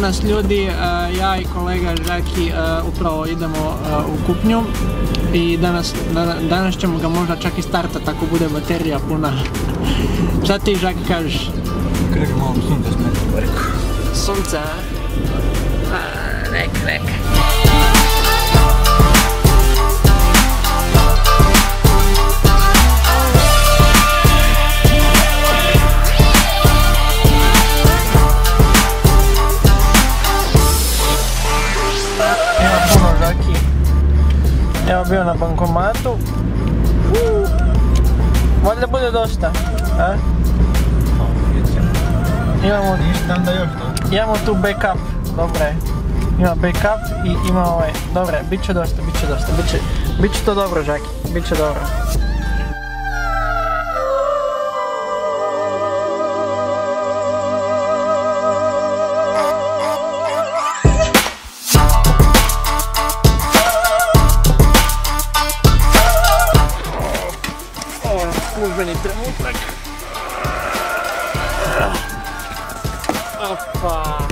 Danas ljudi, ja i kolega Žaki upravo idemo u kupnju i danas ćemo ga možda čak i startati ako bude baterija puna. Šta ti Žaki kažeš? Kaže malo sunce smeta, rekao. Sunce, a? Nek. Evo bio na bankomatu. Valjda bude dosta, a? Imamo tu backup, dobre. Ima backup i ima ovaj, dobre, bit će dosta. Bit će to dobro, Žaki, bit će dobro. Službeni trenutak. Opa.